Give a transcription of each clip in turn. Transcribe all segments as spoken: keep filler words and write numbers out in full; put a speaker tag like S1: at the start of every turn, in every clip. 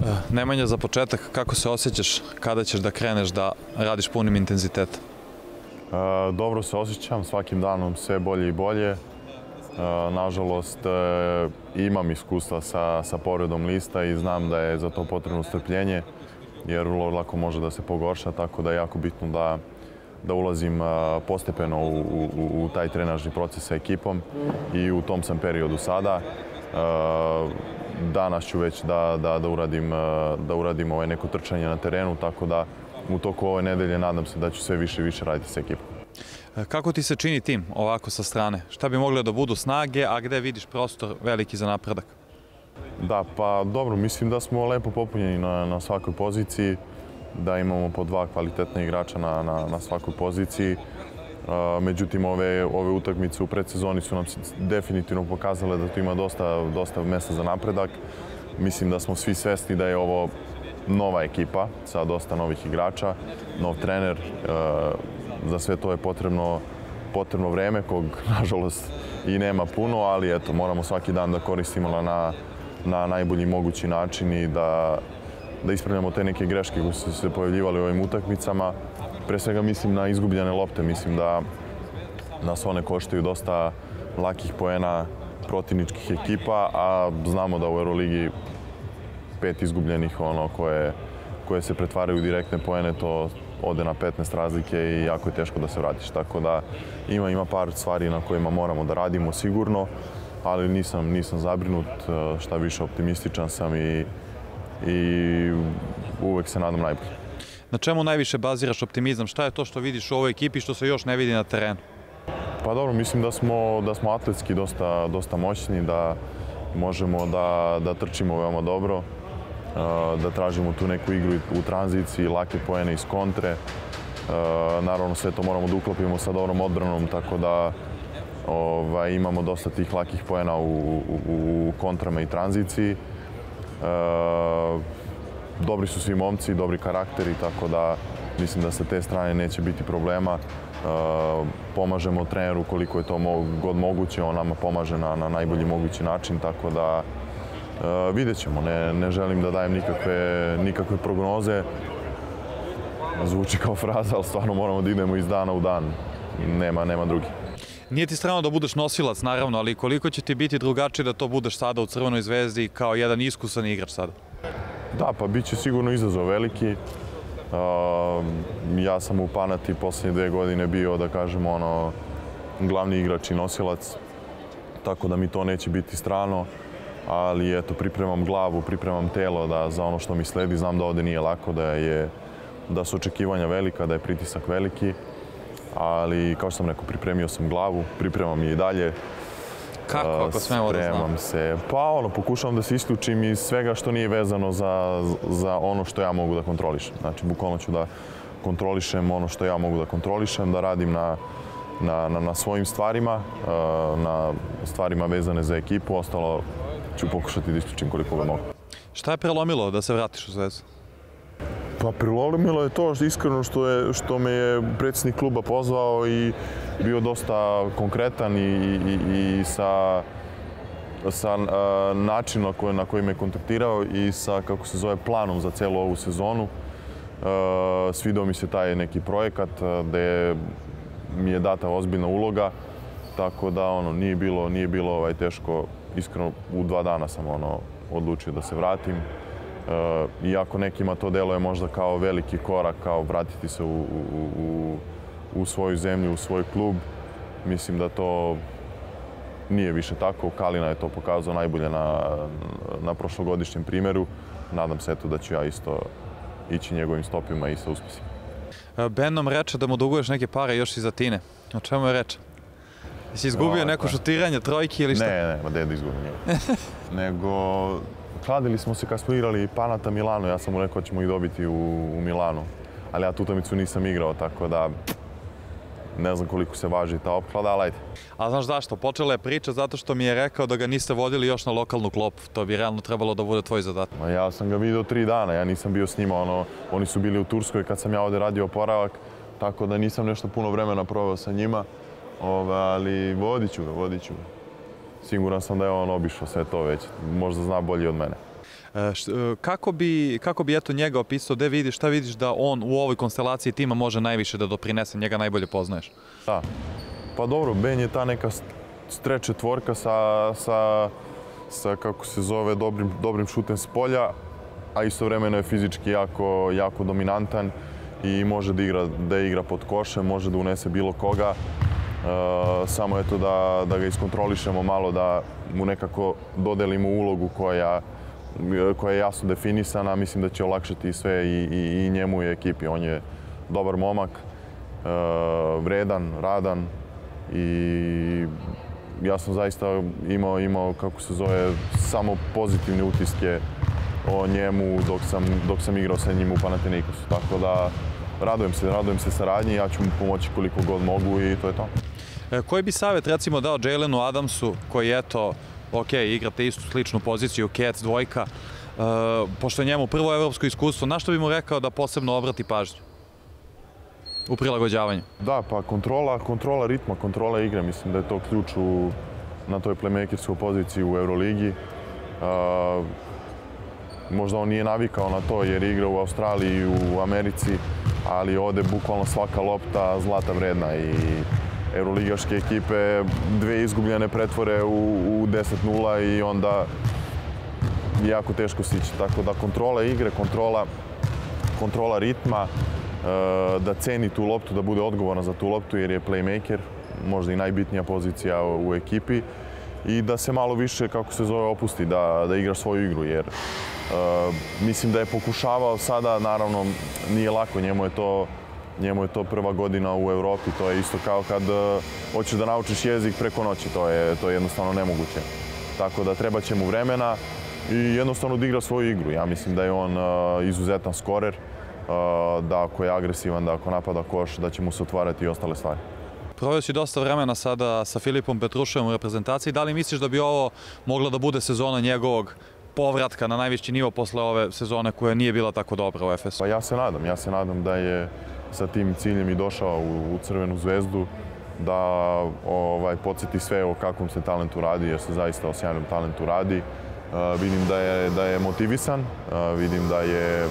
S1: Nemanja, za početak, kako se osjećaš kada ćeš da kreneš da radiš punim intenzitetom?
S2: Dobro se osjećam, svakim danom sve bolje i bolje. Nažalost, imam iskustva sa, sa povredom lista i znam da je za to potrebno strpljenje, jer vrlo lako može da se pogorša, tako da je jako bitno da, da ulazim postepeno u, u, u taj trenažni proces sa ekipom i u tom sam periodu sada. Danas ću već da, da, da uradim, da uradim ovaj neko trčanje na terenu, tako da u toku ove nedelje nadam se da ću sve više i više raditi sa ekipom.
S1: Kako ti se čini tim ovako sa strane? Šta bi mogle da budu snage, a gde vidiš prostor veliki za napredak?
S2: Da, pa dobro, mislim da smo lepo popunjeni na, na svakoj poziciji, da imamo po dva kvalitetna igrača na, na, na svakoj poziciji. Međutim, ove, ove utakmice u predsezoni su nam definitivno pokazale da tu ima dosta, dosta mesta za napredak. Mislim da smo svi svesni da je ovo nova ekipa sa dosta novih igrača, nov trener. Za sve to je potrebno, potrebno vreme, kog nažalost i nema puno, ali eto, moramo svaki dan da koristimo na, na najbolji mogući način i da, da ispravljamo te neke greške koje su se pojavljivale u ovim utakmicama. Pre svega mislim na izgubljene lopte, mislim da nas one koštaju dosta lakih poena protivničkih ekipa, a znamo da u Euroligi pet izgubljenih ono koje, koje se pretvaraju u direktne poene, to ode na petnaest razlike i jako je teško da se vratiš. Tako da ima, ima par stvari na kojima moramo da radimo sigurno, ali nisam, nisam zabrinut, šta više optimističan sam i, i uvek se nadam najbolje.
S1: Na čemu najviše baziraš optimizam? Šta je to što vidiš u ovoj ekipi što se još ne vidi na terenu?
S2: Pa dobro, mislim da smo, da smo atletski dosta, dosta moćni, da možemo da, da trčimo veoma dobro, da tražimo tu neku igru u tranziciji, lake poene iz kontre. Naravno, sve to moramo da uklopimo sa dobrom odbranom, tako da ovaj, imamo dosta tih lakih poena u, u, u kontrama i tranziciji. Dobri su svi momci, dobri karakteri, tako da mislim da sa te strane neće biti problema. Pomažemo treneru koliko je to god moguće, on nama pomaže na, na najbolji mogući način, tako da vidjet ćemo. Ne, ne želim da dajem nikakve, nikakve prognoze. Zvuči kao fraza, ali stvarno moramo da idemo iz dana u dan. Nema, nema drugi.
S1: Nije ti strano da budeš nosilac, naravno, ali koliko će ti biti drugačije da to budeš sada u Crvenoj zvezdi kao jedan iskusan igrač sada?
S2: Da, pa bit će sigurno izazov veliki. Ja sam u Panati posljednje dve godine bio, da kažemo, ono, glavni igrač i nosilac, tako da mi to neće biti strano, ali eto, pripremam glavu, pripremam telo da, za ono što mi sledi. Znam da ovde nije lako, da, je, da su očekivanja velika, da je pritisak veliki, ali kao što sam rekao, pripremio sam glavu, pripremam je i dalje.
S1: Kako, ako smemo da znam?
S2: Se, pa ono, pokušavam da se isključim iz svega što nije vezano za, za ono što ja mogu da kontrolišem. Znači, bukvalno ću da kontrolišem ono što ja mogu da kontrolišem, da radim na, na, na, na svojim stvarima, na stvarima vezane za ekipu, ostalo ću pokušati da isključim koliko ga mogu.
S1: Šta je prelomilo da se vratiš u Zvezdu?
S2: Pa prelomilo je to što iskreno što, je, što me je predsjednik kluba pozvao i bio dosta konkretan i, i, i sa, sa uh, načinom na koji, na koji me kontaktirao i sa, kako se zove, planom za celu ovu sezonu. Uh, svidao mi se taj neki projekat gde mi je data ozbiljna uloga, tako da ono, nije bilo, nije bilo ovaj, teško. Iskreno, u dva dana sam ono, odlučio da se vratim. Uh, iako nekima to deluje možda kao veliki korak, kao vratiti se u, u, u, u svoju zemlju, u svoj klub, mislim da to nije više tako. Kalina je to pokazao najbolje na, na prošlogodišnjem primjeru. Nadam se eto da ću ja isto ići njegovim stopima i sa uspesima.
S1: Ben nam reče da mu duguješ neke pare još iz Atine. O čemu je reč? Jesi izgubio no, neko šutiranje, trojki ili šta?
S2: Ne, ne, ma gde da izgubim njega. Nego, kladili smo se kad smo igrali Panata Milano, ja sam mu rekao da ćemo ih dobiti u, u Milanu. Ali ja tu utakmicu nisam igrao, tako da ne znam koliko se važi ta opklada, ali ajde.
S1: A znaš zašto? Počela je priča zato što mi je rekao da ga niste vodili još na lokalnu klopu. To bi realno trebalo da bude tvoj zadatak.
S2: Ma ja sam ga vidio tri dana, ja nisam bio s njima. Ono, oni su bili u Turskoj kad sam ja ovde radio oporavak, tako da nisam nešto puno vremena proveo sa njima. Ove, ali vodit ću ga, vodit ću ga. Siguran sam da je on obišao sve to već. Možda zna bolje od mene.
S1: Kako bi, kako bi eto njega opisao, gde vidiš, šta vidiš da on u ovoj konstelaciji tima može najviše da doprinese, njega najbolje poznaješ?
S2: Da, pa dobro, Ben je ta neka stret četvorka sa, sa, sa, kako se zove, dobrim, dobrim šutem s polja, a istovremeno je fizički jako, jako dominantan i može da igra, da igra pod košem, može da unese bilo koga. E, samo eto da, da ga iskontrolišemo malo, da mu nekako dodelimo ulogu koja, koja je jasno definisana. Mislim da će olakšati sve i, i, i njemu i ekipi. On je dobar momak, e, vredan, radan i ja sam zaista imao, imao, kako se zove, samo pozitivne utiske o njemu dok sam, dok sam igrao sa njim u Panathinaikosu. Tako da radujem se, radujem se saradnji, ja ću mu pomoći koliko god mogu i to je to.
S1: E, koji bi savjet recimo dao Jalenu Adamsu koji eto, ok, igrate istu sličnu poziciju, Cats dvojka, e, pošto je njemu prvo evropsko iskustvo, na što bi mu rekao da posebno obrati pažnju u prilagođavanju?
S2: Da, pa kontrola, kontrola ritma, kontrola igre, mislim da je to ključ u, na toj playmakerskoj poziciji u Euroligi. E, Možda on nije navikao na to jer igra u Australiji i u Americi, ali ovde bukvalno svaka lopta zlata vredna i euroligaške ekipe dve izgubljene pretvore u, u deset nula i onda je jako teško stići. Tako da kontrola igre, kontrola, kontrola ritma, da ceni tu loptu, da bude odgovoran za tu loptu jer je playmaker, možda i najbitnija pozicija u ekipi i da se malo više, kako se zove, opusti, da, da igra svoju igru jer Uh, mislim da je pokušavao sada, naravno nije lako, njemu je to, njemu je to prva godina u Evropi, to je isto kao kad uh, hoćeš da naučiš jezik preko noći, to je, to je jednostavno nemoguće. Tako da treba će mu vremena i jednostavno da igra svoju igru. Ja mislim da je on uh, izuzetan skorer, uh, da ako je agresivan, da ako napada koš, da će mu se otvarati i ostale stvari.
S1: Proveo si dosta vremena sada sa Filipom Petruševom u reprezentaciji, da li misliš da bi ovo mogla da bude sezona njegovog povratka na najviši nivo posle ove sezone koja nije bila tako dobra u Efesu?
S2: Pa ja se nadam, ja se nadam da je sa tim ciljem i došao u, u Crvenu zvezdu, da ovaj, podsjeti sve o kakvom se talentu radi, jer se zaista o sjajnom talentu radi. Uh, vidim da je, da je motivisan, uh, vidim da je,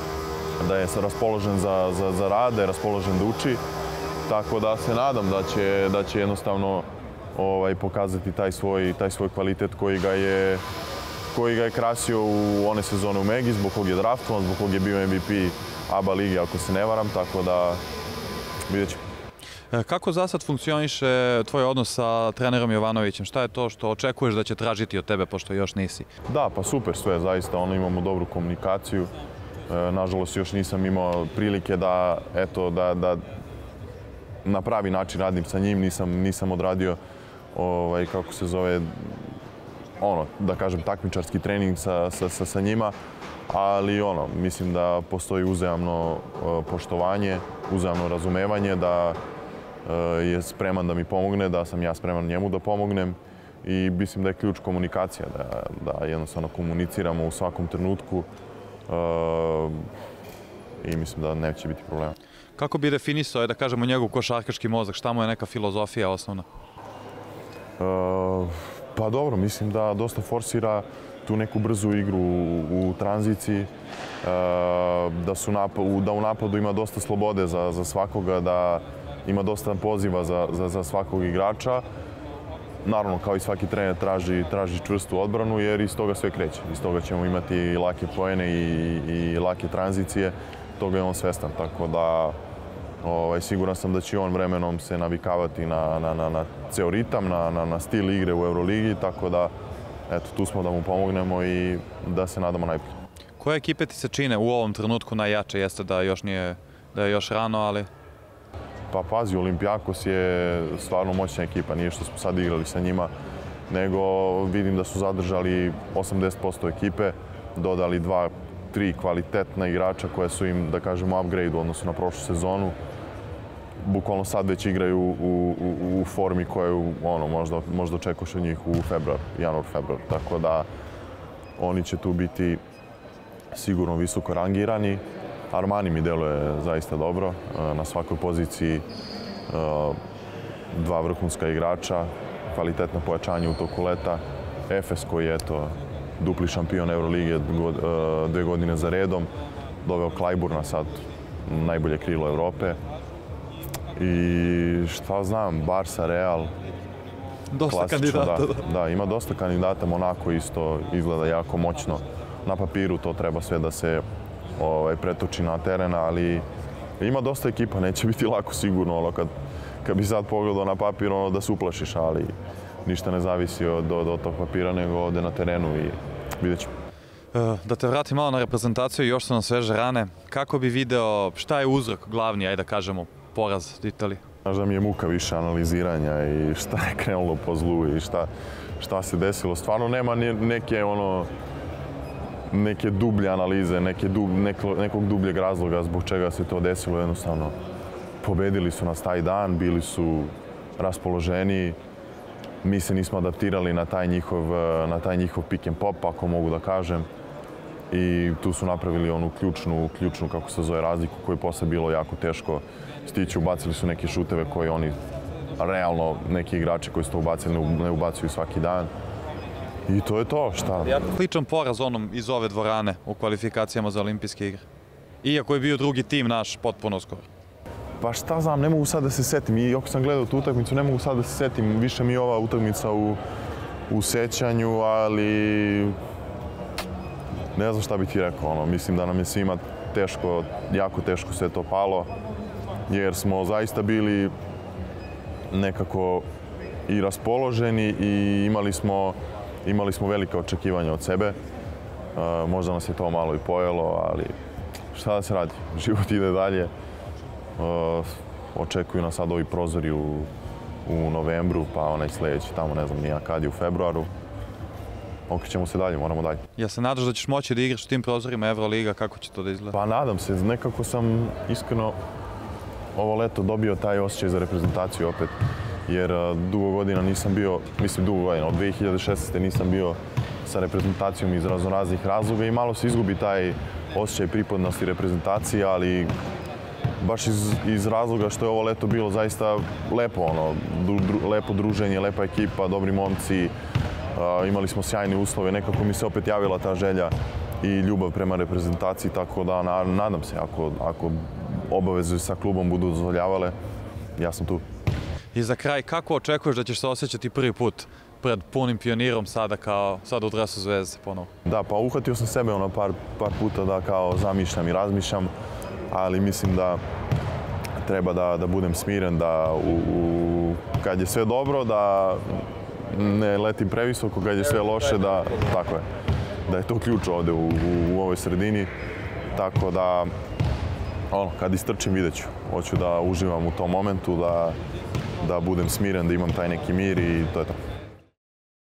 S2: da je raspoložen za, za, za rad, da je raspoložen da uči. Tako da se nadam da će, da će jednostavno ovaj, pokazati taj svoj, taj svoj kvalitet koji ga je koji ga je krasio u one sezone u Megi, zbog kog je draftovan, zbog kog je bio M V P A B A lige, ako se ne varam, tako da vidjet ćemo.
S1: Kako za sad funkcioniše tvoj odnos sa trenerom Jovanovićem? Šta je to što očekuješ da će tražiti od tebe, pošto još nisi?
S2: Da, pa super sve, zaista, ono, imamo dobru komunikaciju. E, nažalost, još nisam imao prilike da, eto, da, da na pravi način radim sa njim, nisam, nisam odradio, ovaj, kako se zove, ono, da kažem, takmičarski trening sa, sa, sa, sa njima, ali ono, mislim da postoji uzajamno uh, poštovanje, uzajamno razumevanje, da uh, je spreman da mi pomogne, da sam ja spreman njemu da pomognem i mislim da je ključ komunikacija, da, da jednostavno komuniciramo u svakom trenutku uh, i mislim da neće biti problema.
S1: Kako bi definisao, da kažemo, njegov košarkaški mozak, šta mu je neka filozofija osnovna?
S2: Uh, Pa dobro, mislim da dosta forsira tu neku brzu igru u, u tranziciji, da, su napad, da u napadu ima dosta slobode za, za svakoga, da ima dosta poziva za, za, za svakog igrača. Naravno, kao i svaki trener traži, traži čvrstu odbranu jer iz toga sve kreće. Iz toga ćemo imati i lake poene i, i lake tranzicije, toga je on svestan. Tako da Ovaj, siguran sam da će on vremenom se navikavati na, na, na, na ceo ritam, na, na, na stil igre u Euroligi, tako da eto, tu smo da mu pomognemo i da se nadamo najbolje.
S1: Koje ekipe ti se čine u ovom trenutku najjače? Jeste da još nije, da je još rano, ali...
S2: Pa pazi, Olympiakos je stvarno moćna ekipa, nije što smo sad igrali sa njima, nego vidim da su zadržali osamdeset posto ekipe, dodali dva, tri kvalitetna igrača koje su im, da kažemo, upgrade u odnosu na prošlu sezonu. Bukvalno sad već igraju u, u, u formi koju ono, možda, možda očekuješ od njih u februar, januar, februar. Tako da oni će tu biti sigurno visoko rangirani. Armani mi deluje zaista dobro. Na svakoj poziciji dva vrhunska igrača, kvalitetno pojačanje u toku leta. Efes koji, eto, dupli šampion Eurolige dve godine za redom, doveo Klajburna sad najbolje krilo Evrope. I šta znam, Barsa, Real,
S1: Dosta kandidata.
S2: Da, da, ima dosta kandidata, Monako isto izgleda jako moćno. Na papiru to treba sve da se ovaj, pretoči na teren, ali ima dosta ekipa, neće biti lako sigurno, ono, kad, kad bi sad pogledao na papir, ono, da se uplašiš, ali ništa ne zavisi od, od, od tog papira, nego ovde na terenu i vidjet ćemo.
S1: Da te vratim malo na reprezentaciju, još su nam sveže rane. Kako bi video, šta je uzrok glavni, ajde da kažemo, poraz Italije?
S2: Znaš da mi je muka više analiziranja i šta je krenulo po zlu i šta, šta se desilo. Stvarno nema neke, ono, neke dublje analize, neke dub, neko, nekog dubljeg razloga zbog čega se to desilo. Jednostavno, pobedili su nas taj dan, bili su raspoloženiji. Mi se nismo adaptirali na taj njihov, na taj njihov pick and pop, ako mogu da kažem. I tu su napravili onu ključnu, ključnu, kako se zove, razliku koju je posle bilo jako teško stići. Ubacili su neke šuteve koje oni, realno, neki igrači koji su to ubacili ne ubacuju svaki dan. I to je to, šta?
S1: Sličan poraz onom iz ove dvorane u kvalifikacijama za olimpijske igre. Iako je bio drugi tim naš, potpuno skoro.
S2: Pa šta znam, ne mogu sad da se setim. I ako sam gledao tu utakmicu, ne mogu sad da se setim. Više mi je ova utakmica u, u sećanju, ali ne znam šta bi ti rekao. Ono. Mislim da nam je svima teško, jako teško sve to palo, jer smo zaista bili nekako i raspoloženi i imali smo, imali smo velike očekivanja od sebe. Uh, možda nas je to malo i pojelo, ali šta da se radi? Život ide dalje. Uh, očekuju nas sad ovi prozori u, u novembru, pa onaj sljedeći tamo, ne znam nija kad je, u februaru. Okrećemo se dalje, moramo dalje.
S1: Ja se nadaš da ćeš moći da igraš u tim prozorima Euroliga, kako će to da izgleda?
S2: Pa nadam se, nekako sam iskreno ovo leto dobio taj osjećaj za reprezentaciju opet, jer uh, dugo godina nisam bio, mislim dugo godina, od dve hiljade šesnaeste. nisam bio sa reprezentacijom iz raznoraznih razloga i malo se izgubi taj osjećaj pripadnosti reprezentacije, ali baš iz, iz razloga što je ovo leto bilo zaista lepo, ono, dru, dru, lepo druženje, lepa ekipa, dobri momci, uh, imali smo sjajne uslove, nekako mi se opet javila ta želja i ljubav prema reprezentaciji, tako da na, nadam se, ako, ako obaveze sa klubom budu dozvoljavale, ja sam tu.
S1: I za kraj, kako očekuješ da ćeš se osjećati prvi put pred punim Pionirom sada kao sada u dresu Zvezde ponovo?
S2: Da, pa uhvatio sam sebe ono par, par puta da kao zamišljam i razmišljam, ali mislim da treba da, da budem smiren, da u, u, kad je sve dobro, da ne letim previsoko, kad je sve loše, da, tako je, da je to ključ ovde u, u, u ovoj sredini. Tako da, ono, kad istrčim vidjet ću. Hoću da uživam u tom momentu, da, da budem smiren, da imam taj neki mir i to je to.